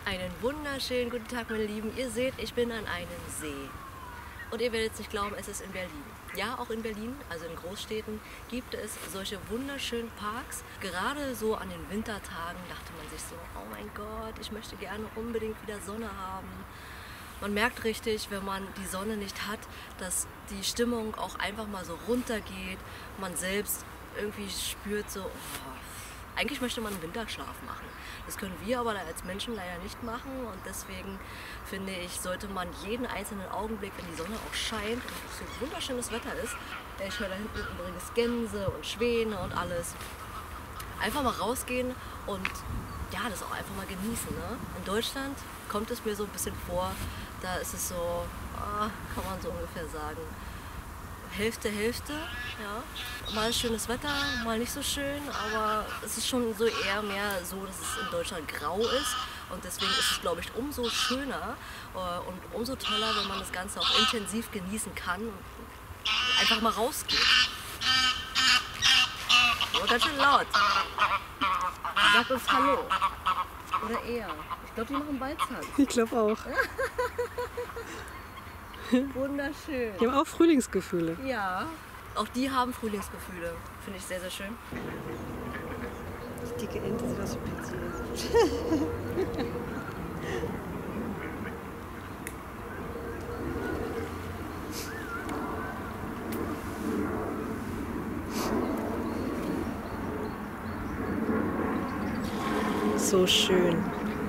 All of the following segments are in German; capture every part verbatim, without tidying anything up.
Einen wunderschönen guten Tag, meine Lieben. Ihr seht, ich bin an einem See. Und ihr werdet es nicht glauben, es ist in Berlin. Ja, auch in Berlin, also in Großstädten, gibt es solche wunderschönen Parks. Gerade so an den Wintertagen dachte man sich so, oh mein Gott, ich möchte gerne unbedingt wieder Sonne haben. Man merkt richtig, wenn man die Sonne nicht hat, dass die Stimmung auch einfach mal so runtergeht. Man selbst irgendwie spürt so, oh, eigentlich möchte man einen Winterschlaf machen. Das können wir aber als Menschen leider nicht machen und deswegen finde ich, sollte man jeden einzelnen Augenblick, wenn die Sonne auch scheint und so wunderschönes Wetter ist, ich höre da hinten übrigens Gänse und Schwäne und alles, einfach mal rausgehen und ja, das auch einfach mal genießen. Ne? In Deutschland kommt es mir so ein bisschen vor, da ist es so, ah, kann man so ungefähr sagen, Hälfte, Hälfte, ja. Mal schönes Wetter, mal nicht so schön, aber es ist schon so eher mehr so, dass es in Deutschland grau ist und deswegen ist es, glaube ich, umso schöner und umso toller, wenn man das Ganze auch intensiv genießen kann und einfach mal rausgeht. Aber ganz schön laut. Sagt uns Hallo. Oder eher. Ich glaube, die machen Balzhand. Ich glaube auch. Wunderschön. Die haben auch Frühlingsgefühle. Ja, auch die haben Frühlingsgefühle. Finde ich sehr, sehr schön. Die dicke Ente sieht aus wie Pizza. So schön.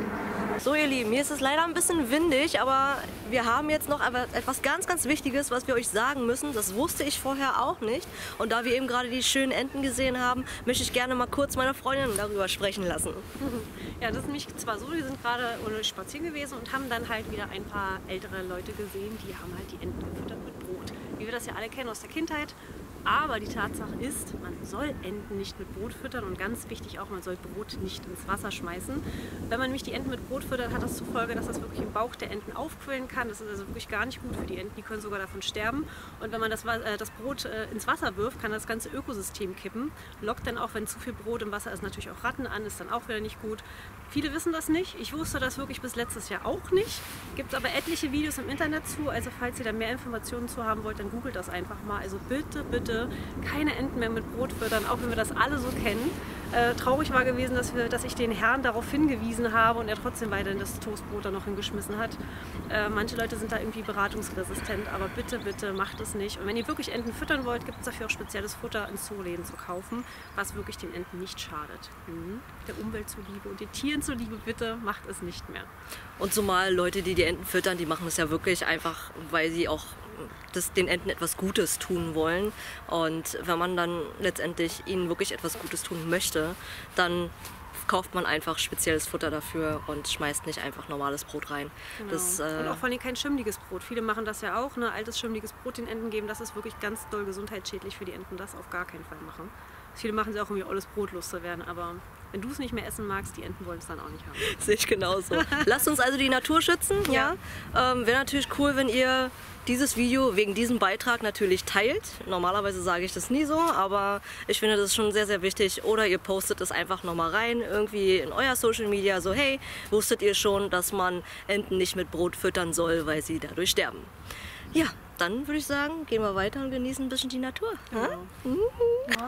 So ihr Lieben, hier ist es leider ein bisschen windig, aber wir haben jetzt noch etwas ganz, ganz Wichtiges, was wir euch sagen müssen. Das wusste ich vorher auch nicht. Und da wir eben gerade die schönen Enten gesehen haben, möchte ich gerne mal kurz meine Freundin darüber sprechen lassen. Ja, das ist nämlich zwar so, wir sind gerade spazieren gewesen und haben dann halt wieder ein paar ältere Leute gesehen, die haben halt die Enten gefüttert mit Brot. Wie wir das ja alle kennen aus der Kindheit. Aber die Tatsache ist, man soll Enten nicht mit Brot füttern und ganz wichtig auch, man soll Brot nicht ins Wasser schmeißen. Wenn man nämlich die Enten mit Brot füttert, hat das zur Folge, dass das wirklich im Bauch der Enten aufquillen kann. Das ist also wirklich gar nicht gut für die Enten, die können sogar davon sterben. Und wenn man das, äh, das Brot äh, ins Wasser wirft, kann das ganze Ökosystem kippen. Lockt dann auch, wenn zu viel Brot im Wasser ist, natürlich auch Ratten an, ist dann auch wieder nicht gut. Viele wissen das nicht. Ich wusste das wirklich bis letztes Jahr auch nicht. Gibt aber etliche Videos im Internet zu. Also falls ihr da mehr Informationen zu haben wollt, dann googelt das einfach mal. Also bitte, bitte keine Enten mehr mit Brot füttern, auch wenn wir das alle so kennen. Äh, traurig war gewesen, dass, wir, dass ich den Herrn darauf hingewiesen habe und er trotzdem weiterhin das Toastbrot da noch hingeschmissen hat. Äh, manche Leute sind da irgendwie beratungsresistent, aber bitte, bitte macht es nicht. Und wenn ihr wirklich Enten füttern wollt, gibt es dafür auch spezielles Futter in Zooläden zu kaufen, was wirklich den Enten nicht schadet. Mhm. Der Umwelt zuliebe und den Tieren zuliebe, bitte macht es nicht mehr. Und zumal Leute, die die Enten füttern, die machen es ja wirklich einfach, weil sie auch das den Enten etwas Gutes tun wollen. Und wenn man dann letztendlich ihnen wirklich etwas Gutes tun möchte, dann kauft man einfach spezielles Futter dafür und schmeißt nicht einfach normales Brot rein. Genau. Das, äh und auch vor allem kein schimmliges Brot. Viele machen das ja auch, ne? Altes schimmliges Brot den Enten geben. Das ist wirklich ganz doll gesundheitsschädlich für die Enten. Das auf gar keinen Fall machen. Viele machen sie auch, um ihr olles Brot loszuwerden, aber wenn du es nicht mehr essen magst, die Enten wollen es dann auch nicht haben. Sehe ich genauso. Lasst uns also die Natur schützen. Ja. ja? Ähm, wäre natürlich cool, wenn ihr dieses Video wegen diesem Beitrag natürlich teilt. Normalerweise sage ich das nie so, aber ich finde das schon sehr, sehr wichtig. Oder ihr postet es einfach nochmal rein, irgendwie in euer Social Media, so hey, wusstet ihr schon, dass man Enten nicht mit Brot füttern soll, weil sie dadurch sterben. Ja, dann würde ich sagen, gehen wir weiter und genießen ein bisschen die Natur. Genau. Mhm. Wow.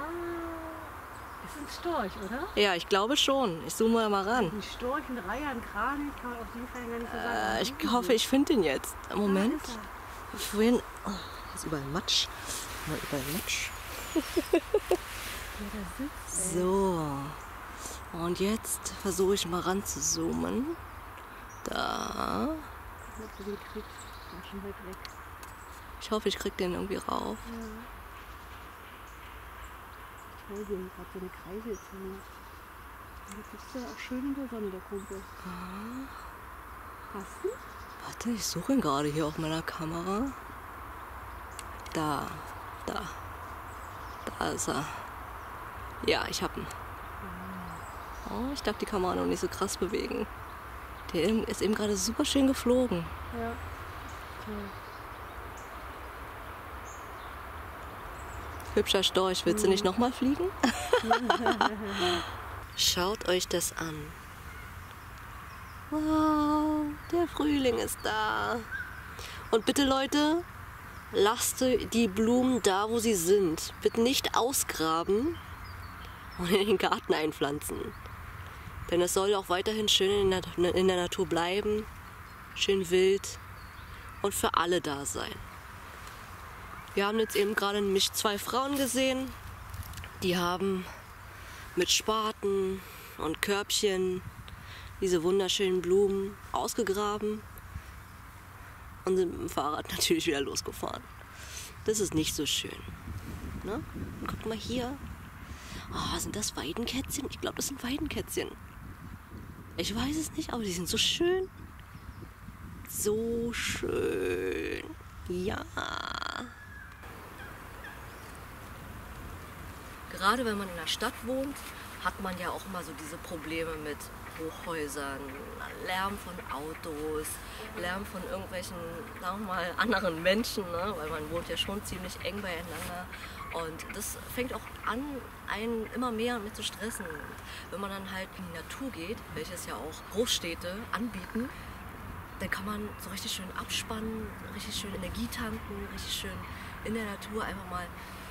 Ist ein Storch, oder? Ja, ich glaube schon. Ich zoome mal ran. Ein Storch, ein Reiher, ein Kranich, kann man auf jeden Fall gar nicht so sagen. Äh, ich hoffe, ich finde ihn jetzt. Moment. Vorhin. Oh, hier ist überall Matsch. Mal überall Matsch. So. Und jetzt versuche ich mal ran zu zoomen. Da. Ich hoffe, ich krieg den irgendwie rauf. Ja. Ich weiß nicht, gerade so eine Kreiselzunge. Da sitzt ja auch schön in der Sonne, der Kumpel. Ah. Hast du? Warte, ich suche ihn gerade hier auf meiner Kamera. Da, da. Da ist er. Ja, ich hab ihn. Oh, ich darf die Kamera noch nicht so krass bewegen. Der ist eben gerade super schön geflogen. Ja. Toll. Hübscher Storch, willst du nicht nochmal fliegen? Schaut euch das an. Wow, der Frühling ist da. Und bitte Leute, lasst die Blumen da, wo sie sind. Bitte nicht ausgraben und in den Garten einpflanzen. Denn es soll auch weiterhin schön in der, in der Natur bleiben, schön wild und für alle da sein. Wir haben jetzt eben gerade nämlich zwei Frauen gesehen, die haben mit Spaten und Körbchen diese wunderschönen Blumen ausgegraben und sind mit dem Fahrrad natürlich wieder losgefahren. Das ist nicht so schön. Ne? Guckt mal hier. Oh, sind das Weidenkätzchen? Ich glaube, das sind Weidenkätzchen. Ich weiß es nicht, aber die sind so schön. So schön. Ja. Gerade wenn man in der Stadt wohnt, hat man ja auch immer so diese Probleme mit Hochhäusern, Lärm von Autos, Lärm von irgendwelchen, sagen wir mal, anderen Menschen, ne? Weil man wohnt ja schon ziemlich eng beieinander. Und das fängt auch an, einen immer mehr mit zu stressen. Und wenn man dann halt in die Natur geht, welches ja auch Großstädte anbieten, dann kann man so richtig schön abspannen, richtig schön Energie tanken, richtig schön in der Natur einfach mal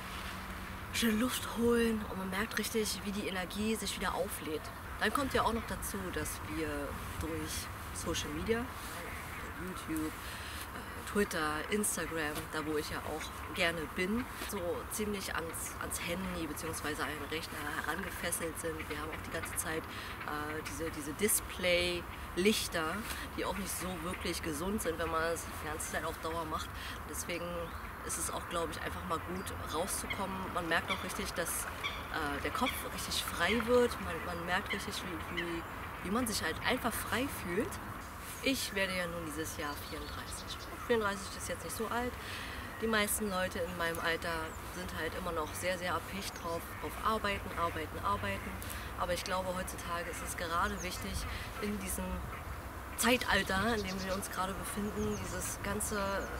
schön Luft holen und man merkt richtig, wie die Energie sich wieder auflädt. Dann kommt ja auch noch dazu, dass wir durch Social Media, YouTube, Twitter, Instagram, da wo ich ja auch gerne bin, so ziemlich ans, ans Handy bzw. an den Rechner herangefesselt sind. Wir haben auch die ganze Zeit äh, diese, diese Display-Lichter, die auch nicht so wirklich gesund sind, wenn man es die ganze Zeit auf Dauer macht. Deswegen ist es auch, glaube ich, einfach mal gut rauszukommen. Man merkt auch richtig, dass äh, der Kopf richtig frei wird. Man, man merkt richtig, wie, wie, wie man sich halt einfach frei fühlt. Ich werde ja nun dieses Jahr vierunddreißig. vierunddreißig ist jetzt nicht so alt. Die meisten Leute in meinem Alter sind halt immer noch sehr, sehr erpicht drauf, auf Arbeiten, Arbeiten, Arbeiten. Aber ich glaube, heutzutage ist es gerade wichtig, in diesem Zeitalter, in dem wir uns gerade befinden, dieses ganze...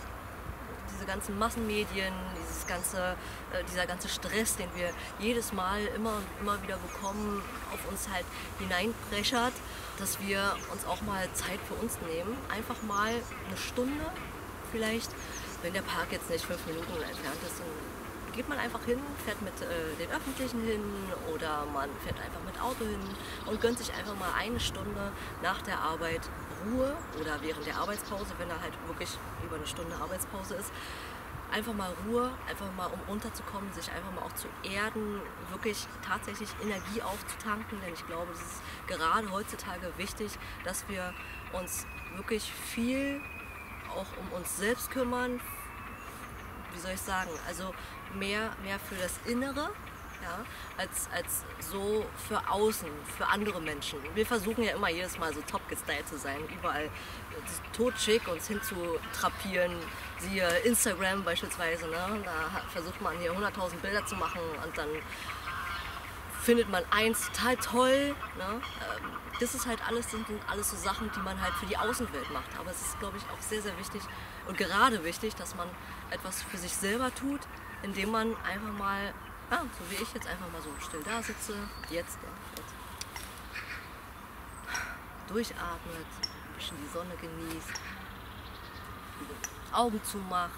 diese ganzen Massenmedien, dieses ganze, äh, dieser ganze Stress, den wir jedes Mal immer und immer wieder bekommen, auf uns halt hineinpressert, dass wir uns auch mal Zeit für uns nehmen. Einfach mal eine Stunde vielleicht, wenn der Park jetzt nicht fünf Minuten entfernt ist, dann geht man einfach hin, fährt mit äh, den Öffentlichen hin oder man fährt einfach mit Auto hin und gönnt sich einfach mal eine Stunde nach der Arbeit Ruhe oder während der Arbeitspause, wenn da halt wirklich über eine Stunde Arbeitspause ist, einfach mal Ruhe, einfach mal um runterzukommen, sich einfach mal auch zu erden, wirklich tatsächlich Energie aufzutanken, denn ich glaube, es ist gerade heutzutage wichtig, dass wir uns wirklich viel auch um uns selbst kümmern, wie soll ich sagen, also mehr, mehr für das Innere, ja, als, als so für außen, für andere Menschen. Wir versuchen ja immer jedes Mal so top gestylt zu sein, überall totschick uns hinzutrapieren, siehe Instagram beispielsweise, ne? Da versucht man hier hunderttausend Bilder zu machen und dann findet man eins total toll, ne? Das ist halt alles, sind alles so Sachen, die man halt für die Außenwelt macht, aber es ist, glaube ich, auch sehr, sehr wichtig und gerade wichtig, dass man etwas für sich selber tut, indem man einfach mal, ah, so wie ich jetzt einfach mal so still da sitze, jetzt, ja, jetzt durchatmet, ein bisschen die Sonne genießt, die Augen zumacht.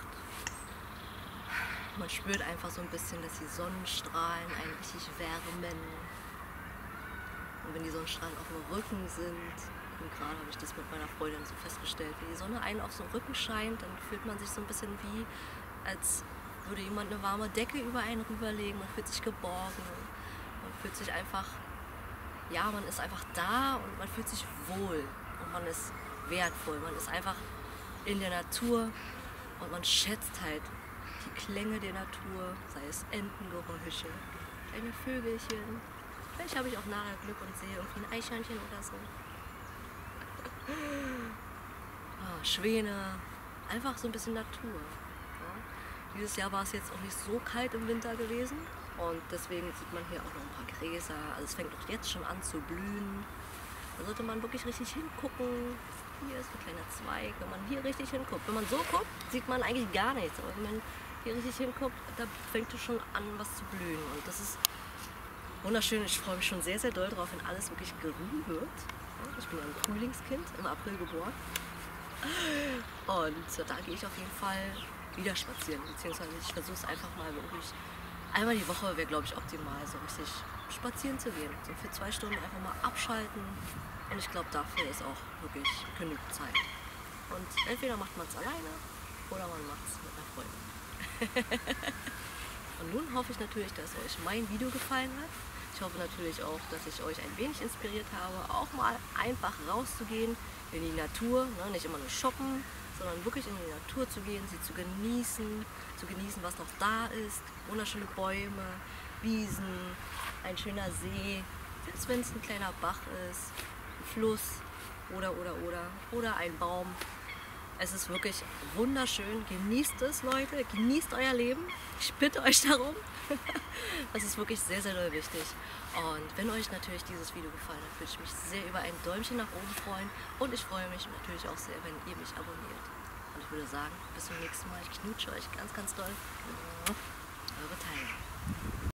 Man spürt einfach so ein bisschen, dass die Sonnenstrahlen einen richtig wärmen. Und wenn die Sonnenstrahlen auf dem Rücken sind, und gerade habe ich das mit meiner Freundin so festgestellt, wenn die Sonne einen auf so den Rücken scheint, dann fühlt man sich so ein bisschen wie, als würde jemand eine warme Decke über einen rüberlegen. Man fühlt sich geborgen, man fühlt sich einfach, ja, man ist einfach da und man fühlt sich wohl und man ist wertvoll. Man ist einfach in der Natur und man schätzt halt die Klänge der Natur, sei es Entengeräusche, kleine Vögelchen. Vielleicht habe ich auch nachher Glück und sehe irgendwie ein Eichhörnchen oder so. Oh, Schwäne, einfach so ein bisschen Natur. Ja. Dieses Jahr war es jetzt auch nicht so kalt im Winter gewesen und deswegen sieht man hier auch noch ein paar Gräser. Also es fängt auch jetzt schon an zu blühen. Da sollte man wirklich richtig hingucken. Hier ist ein kleiner Zweig. Wenn man hier richtig hinguckt, wenn man so guckt, sieht man eigentlich gar nichts. Aber wenn man hier richtig hinguckt, da fängt es schon an, was zu blühen. Und das ist wunderschön. Ich freue mich schon sehr, sehr doll drauf, wenn alles wirklich grün wird. Ich bin ja ein Frühlingskind, im April geboren. Und da gehe ich auf jeden Fall wieder spazieren. Beziehungsweise ich versuche es einfach mal wirklich. Einmal die Woche wäre, glaube ich, optimal, so richtig spazieren zu gehen. So für zwei Stunden einfach mal abschalten. Und ich glaube, dafür ist auch wirklich genügend Zeit. Und entweder macht man es alleine oder man macht es mit einer Freundin. Und nun hoffe ich natürlich, dass euch mein Video gefallen hat. Ich hoffe natürlich auch, dass ich euch ein wenig inspiriert habe, auch mal einfach rauszugehen in die Natur, ne? Nicht immer nur shoppen, sondern wirklich in die Natur zu gehen, sie zu genießen, zu genießen, was noch da ist. Wunderschöne Bäume, Wiesen, ein schöner See, selbst wenn es ein kleiner Bach ist, ein Fluss oder, oder, oder, oder ein Baum. Es ist wirklich wunderschön. Genießt es, Leute. Genießt euer Leben. Ich bitte euch darum. Das ist wirklich sehr, sehr doll wichtig. Und wenn euch natürlich dieses Video gefallen hat, würde ich mich sehr über ein Däumchen nach oben freuen. Und ich freue mich natürlich auch sehr, wenn ihr mich abonniert. Und ich würde sagen, bis zum nächsten Mal. Ich knutsche euch ganz, ganz doll. Eure Teilnehmer.